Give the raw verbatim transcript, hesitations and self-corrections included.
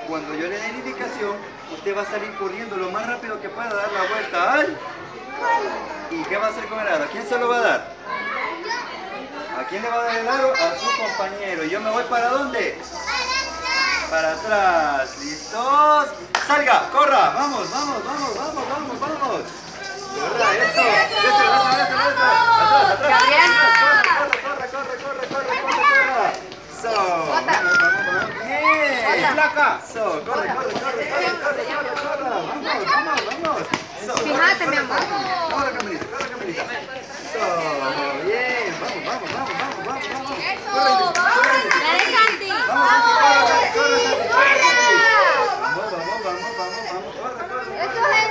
Cuando yo le dé la indicación, usted va a salir corriendo lo más rápido que pueda, dar la vuelta al... ¿Y qué va a hacer con el aro? ¿A quién se lo va a dar? ¿A quién le va a dar el aro? A su compañero. ¿Y yo me voy para dónde? Para atrás. ¿Listos? ¡Salga! ¡Corra! ¡Vamos, vamos, vamos, vamos, vamos, vamos! ¡Corra! ¡Eso! ¡Eso, eso, eso, eso! ¡Atrás, atrás! ¡Corre, corre, corre, corre, corre, corre, corre! ¡So! ¡Vamos, vamos, vamos! ¡Bien! ¡Flaca! ¡So! ¡Corre, corre, corre, corre, corre, corre! ¡Vamos, vamos, vamos! Fíjate, mi amor.